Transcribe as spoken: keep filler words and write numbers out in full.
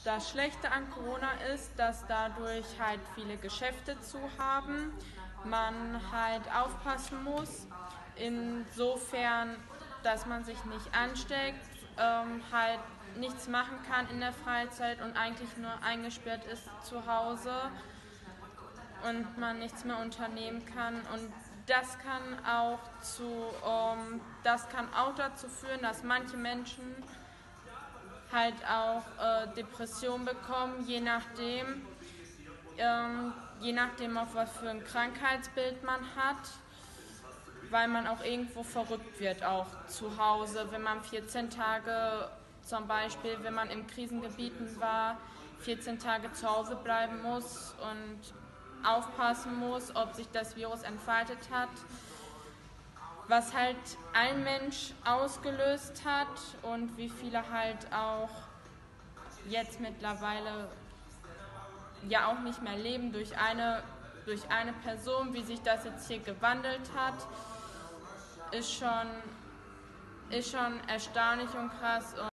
Das Schlechte an Corona ist, dass dadurch halt viele Geschäfte zu haben, man halt aufpassen muss, insofern, dass man sich nicht ansteckt, ähm, halt nichts machen kann in der Freizeit und eigentlich nur eingesperrt ist zu Hause und man nichts mehr unternehmen kann. Und das kann auch zu, ähm, das kann auch dazu führen, dass manche Menschen halt auch äh, Depressionen bekommen, je nachdem, ähm, je nachdem auf was für ein Krankheitsbild man hat, weil man auch irgendwo verrückt wird, auch zu Hause, wenn man vierzehn Tage zum Beispiel, wenn man in Krisengebieten war, vierzehn Tage zu Hause bleiben muss und aufpassen muss, ob sich das Virus entfaltet hat, was halt ein Mensch ausgelöst hat und wie viele halt auch jetzt mittlerweile ja auch nicht mehr leben durch eine, durch eine Person, wie sich das jetzt hier gewandelt hat, ist schon, ist schon erstaunlich und krass.